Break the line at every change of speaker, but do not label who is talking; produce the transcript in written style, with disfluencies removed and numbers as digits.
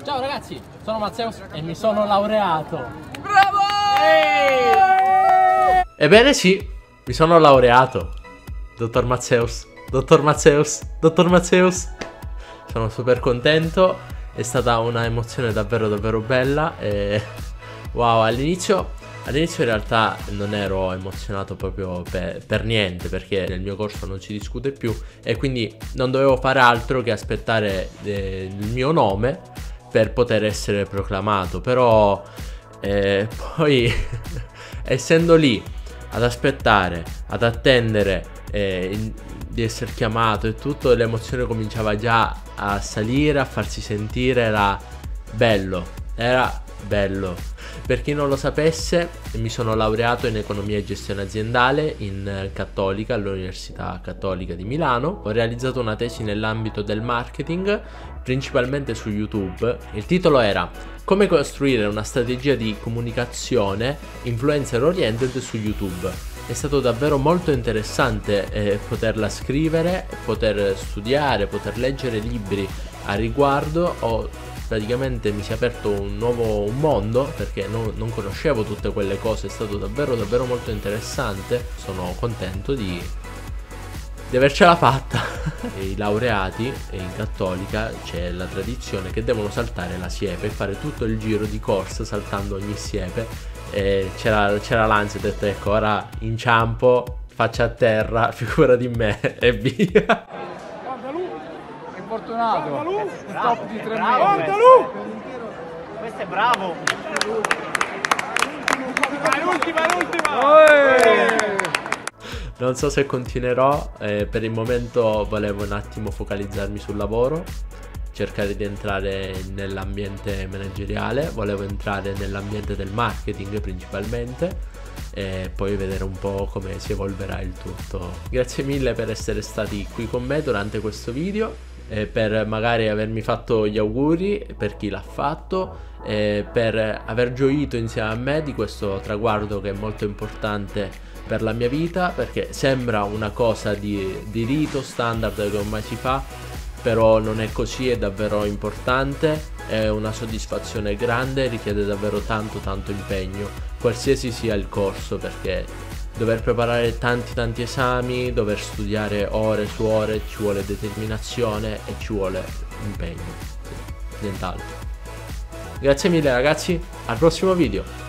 Ciao ragazzi, sono Mazzeus e mi sono laureato.
Bravo!
Ebbene sì, mi sono laureato. Dottor Mazzeus, dottor Mazzeus, dottor Mazzeus. Sono super contento, è stata una emozione davvero davvero bella e wow, all'inizio in realtà non ero emozionato proprio per niente, perché nel mio corso non si discute più e quindi non dovevo fare altro che aspettare il mio nome per poter essere proclamato. Però poi essendo lì ad aspettare, ad attendere di essere chiamato e tutto, l'emozione cominciava già a salire, a farsi sentire. Era bello. Per chi non lo sapesse, mi sono laureato in economia e gestione aziendale in Cattolica, all'Università Cattolica di Milano. Ho realizzato una tesi nell'ambito del marketing, principalmente su YouTube. Il titolo era "Come costruire una strategia di comunicazione influencer oriented su YouTube". È stato davvero molto interessante poterla scrivere, poter studiare, poter leggere libri a riguardo. Praticamente mi si è aperto un mondo, perché non conoscevo tutte quelle cose. È stato davvero davvero molto interessante. Sono contento di avercela fatta. I laureati in Cattolica c'è la tradizione che devono saltare la siepe e fare tutto il giro di corsa saltando ogni siepe. E c'era l'ansia, ho detto ecco, ora inciampo, faccia a terra, figura di me e via.
Guarda lui! È fortunato! Guarda lui! Stop di 3 metri!
Guarda lui! Questo è bravo! Vai l'ultima,
Non so se continuerò, per il momento volevo un attimo focalizzarmi sul lavoro, cercare di entrare nell'ambiente manageriale, volevo entrare nell'ambiente del marketing principalmente e poi vedere un po' come si evolverà il tutto. Grazie mille per essere stati qui con me durante questo video, per magari avermi fatto gli auguri per chi l'ha fatto, per aver gioito insieme a me di questo traguardo che è molto importante per la mia vita, perché sembra una cosa di rito standard che ormai si fa, però non è così, è davvero importante, è una soddisfazione grande, richiede davvero tanto impegno, qualsiasi sia il corso, perché dover preparare tanti esami, dover studiare ore su ore, ci vuole determinazione e ci vuole impegno, sì, nient'altro. Grazie mille ragazzi, al prossimo video.